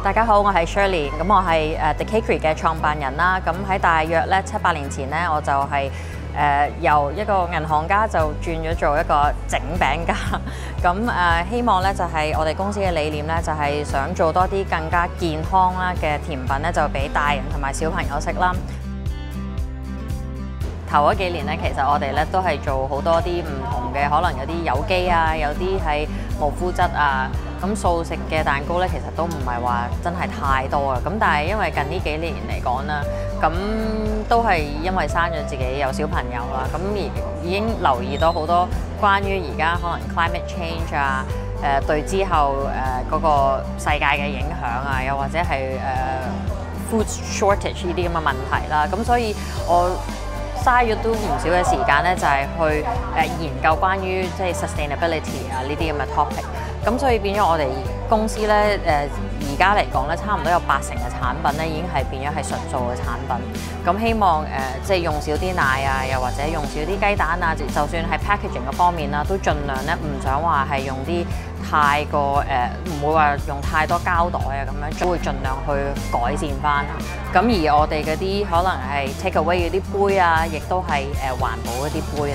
大家好，我係 Shirley，咁我係The Cakery 嘅創辦人啦。咁喺大約咧7-8年前咧，我就係由一個銀行家就轉咗做一個整餅家。咁希望咧就係我哋公司嘅理念咧，就係想做多啲更加健康啦嘅甜品咧，就俾大人同埋小朋友食啦。頭嗰幾年咧，其實我哋咧都係做好多啲唔同嘅，可能有啲有機啊，有啲係無麩質啊。咁素食嘅蛋糕咧，其實都唔係話真係太多啊。咁但係因為近呢幾年嚟講啦，咁都係因為生咗自己有小朋友啦，咁已經留意到好多關於而家可能 climate change 啊，對之後嗰個世界嘅影響啊，又或者係food shortage 呢啲咁嘅問題啦。咁所以我嘥咗都唔少嘅時間咧，就係去研究關於即係 sustainability 啊呢啲咁嘅 topic。咁所以變咗我哋公司咧，而家嚟講咧，差唔多有80%嘅產品咧，已經係變咗係純素嘅產品。咁希望即係用少啲奶啊，又或者用少啲雞蛋啊，就算係 packaging 嘅方面啦，都盡量咧唔想話係用啲太過唔會話用太多膠袋啊咁樣，都會盡量去改善翻。咁而我哋嗰啲可能係 take away 嗰啲杯啊，亦都係環保嗰啲杯。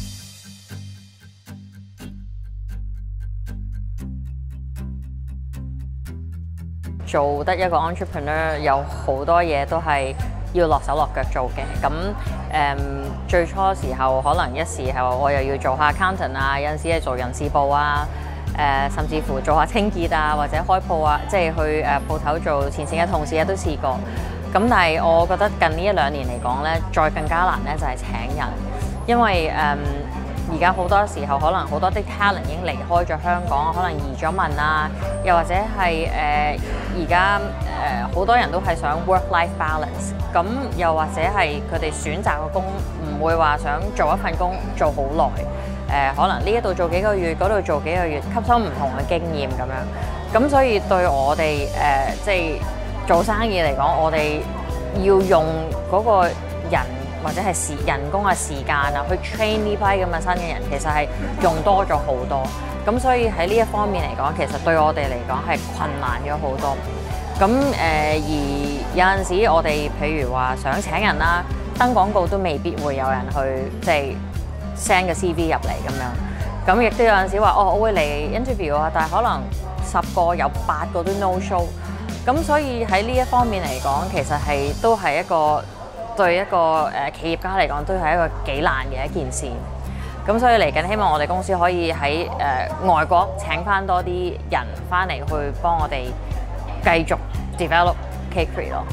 做得一個 entrepreneur 有好多嘢都係要落手落腳做嘅。咁最初時候可能一時候我又要做下 accountant 啊，有陣時係做人事部啊，甚至乎做下清潔啊，或者開鋪啊，即係去鋪頭做前線嘅同事啊都試過。咁但係我覺得近呢1-2年嚟講咧，再更加難咧就係請人，因為而家好多時候可能好多啲 talent 已經離開咗香港，可能移咗民啊，又或者係而家好多人都係想 work-life balance， 咁又或者係佢哋選擇個工唔會話想做一份工做好耐，可能呢一度做幾個月，嗰度做幾個月，吸收唔同嘅經驗咁樣。咁所以對我哋即係做生意嚟講，我哋要用嗰個人或者係人工嘅時間啊，去 train 呢批咁嘅新嘅人，其實係用多咗好多。咁所以喺呢一方面嚟講，其實對我哋嚟講係困難咗好多。咁而有陣時我哋譬如話想請人啦，登廣告都未必會有人去即係 send 個 CV 入嚟咁樣。咁亦都有陣時話我會嚟 interview 啊，但係可能10個有8個都 no show。咁所以喺呢一方面嚟講，其實都係一個對一個企業家嚟講，都係一個幾難嘅一件事。咁所以嚟緊，希望我哋公司可以喺外國請翻多啲人翻嚟去幫我哋繼續 develop Cakery 咯。